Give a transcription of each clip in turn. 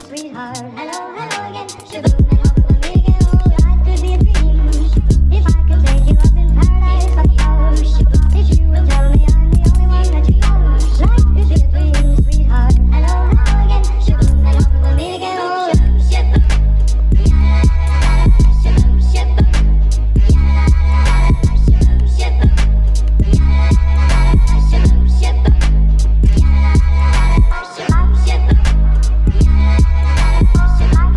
sweetheart. Hello, hello again. Shaboom, and hope we'll meet again. Oh, life could be a dream. If I could take you up in paradise, I'd go. Shaboom, if you would tell me I'm the only one that you know. Life could be a dream, sweetheart. Hello, hello again. Shaboom, and hope we'll meet again. Oh, shaboom, shaboom, shaboom, shaboom, shaboom, shaboom, shaboom, shaboom. Shaboom, shaboom.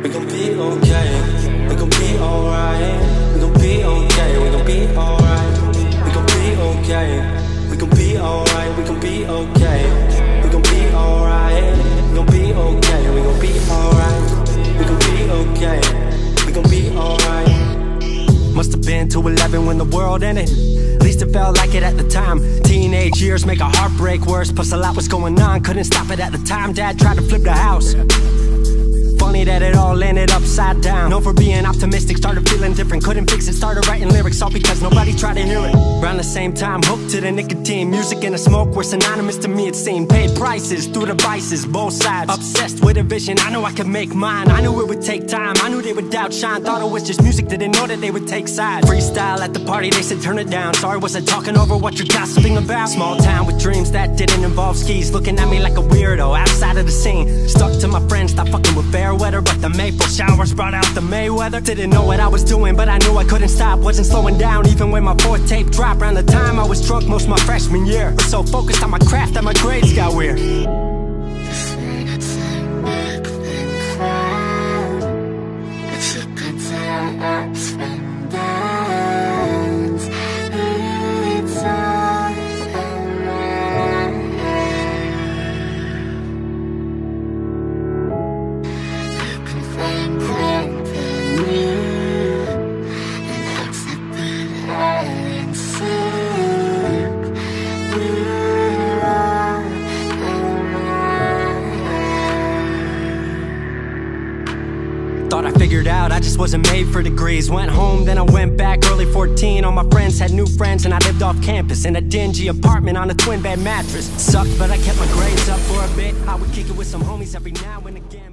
We gon' be okay. We gon' be alright. We gon' be okay. We gon' be alright. We gon' be okay. We gon' be alright. We gon' be okay. We gon' be alright. We gon' be okay. We gon' be alright. We gon' be okay. We gon' be alright. Must've been 211 when the world ended. At least it felt like it at the time. Teenage years make a heartbreak worse. Plus a lot was going on, couldn't stop it at the time. Dad tried to flip the house. Funny that it all ended upside down. Known for being optimistic, started feeling different. Couldn't fix it, started writing lyrics, all because nobody tried to hear it. Around the same time, hooked to the nicotine. Music and the smoke were synonymous to me, it seemed. Paid prices through the vices, both sides. Obsessed with a vision, I knew I could make mine. I knew it would take time, I knew they would outshine. Thought it was just music, didn't know that they would take sides. Freestyle at the party, they said turn it down. Sorry, was I talking over what you're gossiping about? Small town with dreams that didn't involve skis. Looking at me like a weirdo, outside of the scene. Stuck to my friends, stop fucking with fair weather. But the maple showers brought out the Mayweather. Didn't know what I was doing, but I knew I couldn't stop. Wasn't slowing down, even when my fourth tape dropped. Around the time I was drunk most my freshman year. Was so focused on my craft that my grades got weird. Thought I figured out, I just wasn't made for degrees. Went home, then I went back, early 14. All my friends had new friends and I lived off campus in a dingy apartment on a twin bed mattress. Sucked, but I kept my grades up for a bit. I would kick it with some homies every now and again.